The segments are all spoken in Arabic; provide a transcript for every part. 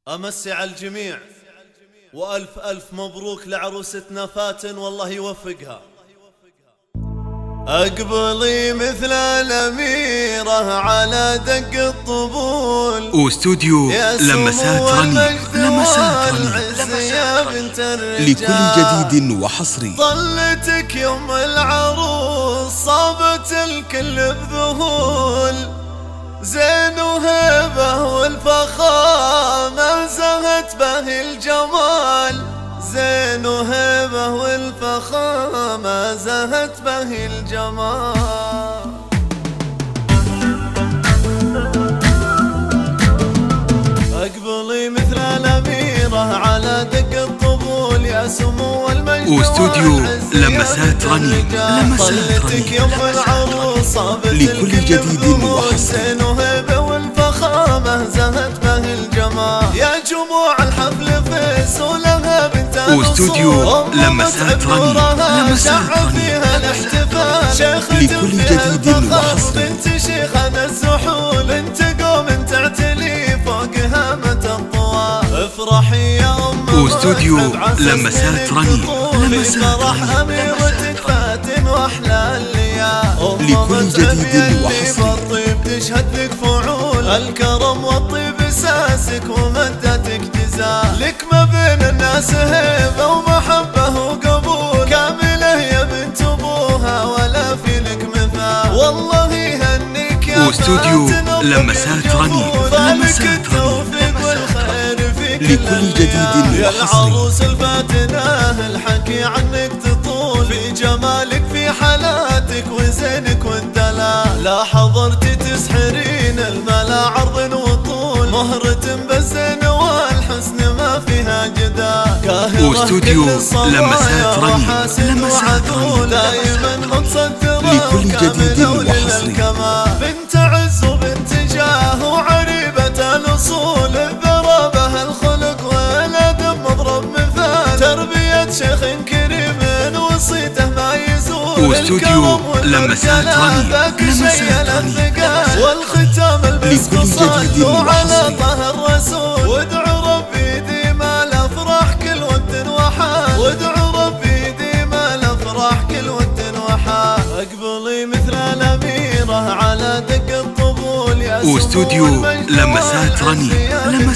أمسي على الجميع وألف ألف مبروك لعروستنا فاتن، والله يوفقها. أقبلي مثل الأميرة على دق الطبول واستوديو لمسات رنين. لكل جديد وحصري. طلتك يوم العروس صابت الكل بذهول، زين وهبه والفخامة زهت به الجمال، زين وهبه والفخامة زهت به الجمال. أقبلي مثل الأميرة على دق الطبول يا سمو المجد واستوديو لمسات رنين. طلتك يوم العروس صابت لكل جديد وحصري. زين وهبه والفخامة زهت به الجمال، يا جموع الحفل فيس ولها بنت واستوديو لمسات رنين. فيها الاحتفال، لكل جديد وحصري. بنت شيخنا الزحول، انت قوم تعتلي فوق هامة الطوال، افرحي يا أم واستوديو لمسات رنين. أميرتك فاتن واحلى الليال، لكل جديد وحصري. بالطيب تشهد لك فعول الكرم والطيب اساسك ومدتك جزال، لك ما بين الناس هيبه ومحبه وقبول، كامله يا بنت ابوها ولا في لك مثال، والله يهنيك يا واستوديو لمسات رنين. لكل جديد يا وحصري. العروس الفاتنة الحكي عنك تطول، في جمالك في حالاتك وزينك والدلال، لا حضرتي تسحرين الملا عرض وطول، مهرة بالزين والحسن ما فيها جدال، واستوديو لمسات رنين. دائما متصدرة لكل جديد وحصري. بنت عز وبنت جاه وعريبة الأصول، الذرابة الخلق والأدب مضرب مثال، تربية شيخ كريم وصيته ما يزول، واستوديو لمسات رنين. والختام المسك صلوا على طه وحصري. الرسول، وادعوا ربي ديما الافراح كل ود وحال، وادعوا ربي ديما الافراح كل ود وحال. اقبلي مثل الاميره على دق الطبول يا واستوديو لمسات رنين.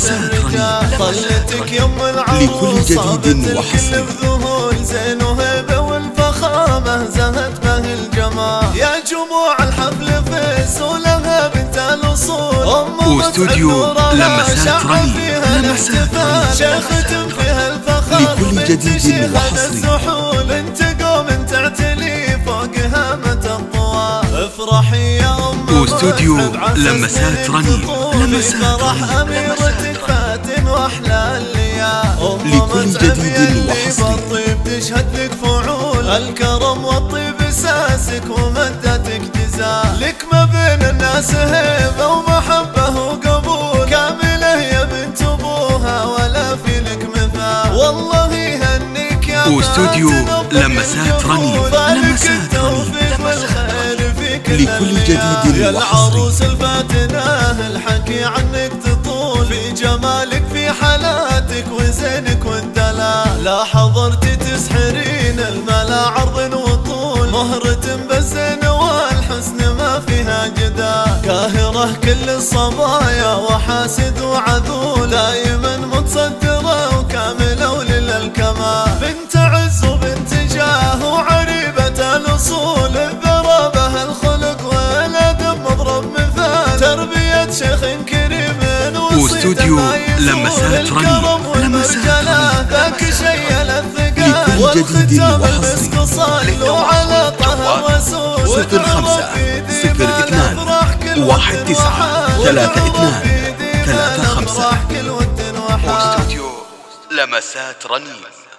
طلتك يوم العروس لكل جديد وحصري. زين وهبه والفخامه زهت به الجمال، يا جموع الحفل فيس ولها بنت الاصول، واستوديو لمسات رنين. شيخة فيها الفخر لكل جديد وحصري. الزحول، انت قوم تعتلي فوق هامة الطوال، افرحي يا أم واستوديو لمسات رنين. فرح أميرتك فاتن واحلى الليال، لكل جديد وحصري. الطيب تشهد لك فعول الكرم والطيب اساسك ومدتك جزال، لك ما بين الناس هيبه ومحبه وقبول، كامله يا بنت ابوها ولا في لك مثال، والله يهنيك يا واستوديو لمسات رنين. لكل جديد يا وحصري. العروس الفاتنة الحكي عنك تطول، في جمالك في حالاتك وزينك والدلال، لا حضرتي تسحرين الملا عرض وطول، مهرة بالزين والحسن ما فيها جدال، كاهرة كل الصبايا وحاسد وعذول، دائما متصدرة وكاملة ولله الكمال، بنت عز وبنت جاه وعريبة الأصول، الذرابة الخلق والأدب مضرب مثال، تربية شيخ كريم واستوديو لمسات رنين. ذاك شيء الثقال، لكل جديد وحصري. صلوا على طه الرسول، 0502 1932 35. واستوديو لمسات رنين.